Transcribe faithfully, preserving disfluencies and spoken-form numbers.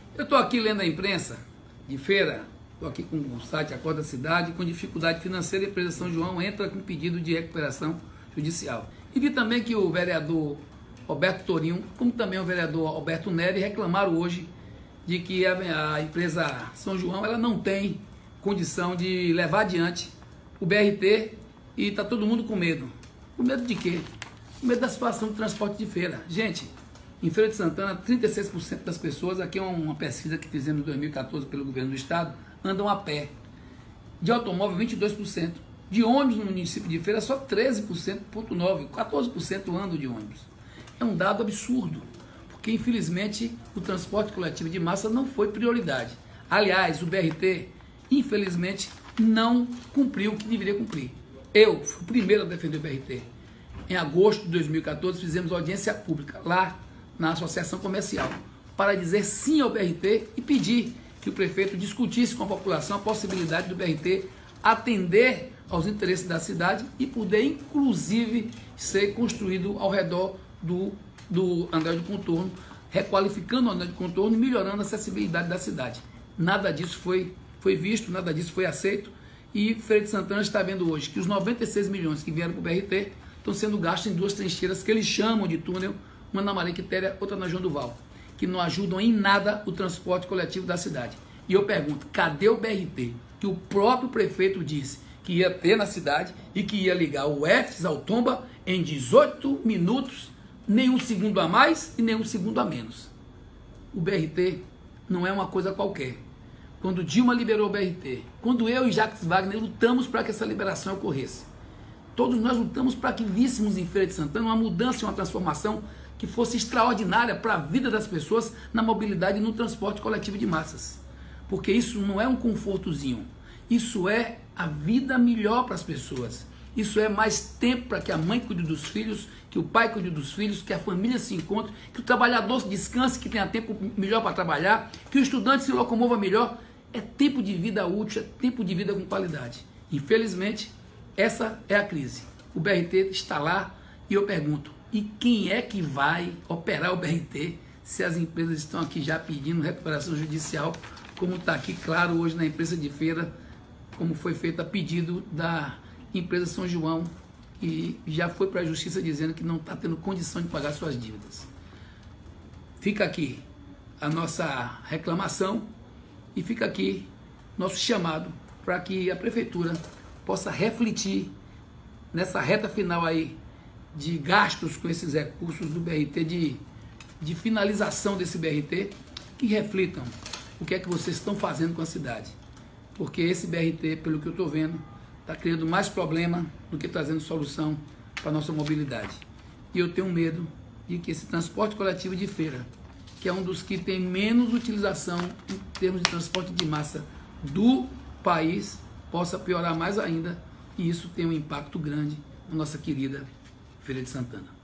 Eu estou aqui lendo a imprensa de feira, estou aqui com o site Acorda Cidade, com dificuldade financeira, a empresa São João entra com pedido de recuperação judicial. E vi também que o vereador Roberto Torinho, como também o vereador Alberto Neri, reclamaram hoje de que a, a empresa São João ela não tem condição de levar adiante o B R T e está todo mundo com medo. Com medo de quê? Com medo da situação do transporte de feira. Gente, em Feira de Santana, trinta e seis por cento das pessoas, aqui é uma pesquisa que fizemos em dois mil e quatorze pelo governo do estado, andam a pé. De automóvel, vinte e dois por cento. De ônibus no município de Feira, só treze por cento, ponto nove por cento. quatorze por cento andam de ônibus. É um dado absurdo, porque infelizmente o transporte coletivo de massa não foi prioridade. Aliás, o B R T, infelizmente, não cumpriu o que deveria cumprir. Eu fui o primeiro a defender o B R T. Em agosto de dois mil e quatorze, fizemos audiência pública lá na Associação Comercial para dizer sim ao B R T e pedir que o prefeito discutisse com a população a possibilidade do B R T atender aos interesses da cidade e poder, inclusive, ser construído ao redor do, do anel de contorno, requalificando o anel de contorno e melhorando a acessibilidade da cidade. Nada disso foi, foi visto, nada disso foi aceito e Feira de Santana está vendo hoje que os noventa e seis milhões que vieram para o B R T estão sendo gastos em duas trincheiras que eles chamam de túnel, uma na Maria Quitéria, outra na João Duval, que não ajudam em nada o transporte coletivo da cidade. E eu pergunto, cadê o B R T? Que o próprio prefeito disse que ia ter na cidade e que ia ligar o Efes ao Tomba em dezoito minutos, nenhum segundo a mais e nenhum segundo a menos. O B R T não é uma coisa qualquer. Quando Dilma liberou o B R T, quando eu e Jacques Wagner lutamos para que essa liberação ocorresse, todos nós lutamos para que víssemos em Feira de Santana uma mudança e uma transformação que fosse extraordinária para a vida das pessoas na mobilidade e no transporte coletivo de massas. Porque isso não é um confortozinho, isso é a vida melhor para as pessoas. Isso é mais tempo para que a mãe cuide dos filhos, que o pai cuide dos filhos, que a família se encontre, que o trabalhador descanse, que tenha tempo melhor para trabalhar, que o estudante se locomova melhor. É tempo de vida útil, é tempo de vida com qualidade. Infelizmente, essa é a crise. O B R T está lá e eu pergunto, e quem é que vai operar o B R T se as empresas estão aqui já pedindo recuperação judicial, como está aqui claro hoje na imprensa de feira, como foi feito a pedido da empresa São João, e já foi para a justiça dizendo que não está tendo condição de pagar suas dívidas. Fica aqui a nossa reclamação e fica aqui nosso chamado para que a prefeitura possa refletir nessa reta final aí de gastos com esses recursos do B R T, de, de finalização desse B R T, que reflitam o que é que vocês estão fazendo com a cidade. Porque esse B R T, pelo que eu estou vendo, está criando mais problema do que trazendo solução para a nossa mobilidade. E eu tenho medo de que esse transporte coletivo de feira, que é um dos que tem menos utilização em termos de transporte de massa do país, possa piorar mais ainda, e isso tem um impacto grande na nossa querida Feira de Santana.